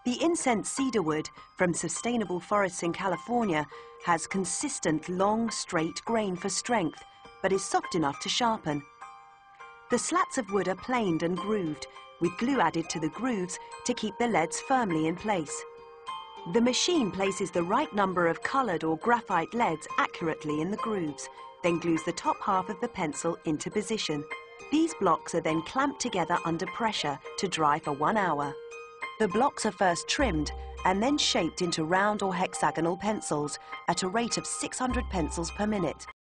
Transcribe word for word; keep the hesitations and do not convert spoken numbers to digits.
The incense cedar wood from sustainable forests in California has consistent, long, straight grain for strength, but is soft enough to sharpen. The slats of wood are planed and grooved, with glue added to the grooves to keep the leads firmly in place. The machine places the right number of coloured or graphite leads accurately in the grooves, then glues the top half of the pencil into position. These blocks are then clamped together under pressure to dry for one hour. The blocks are first trimmed and then shaped into round or hexagonal pencils at a rate of six hundred pencils per minute.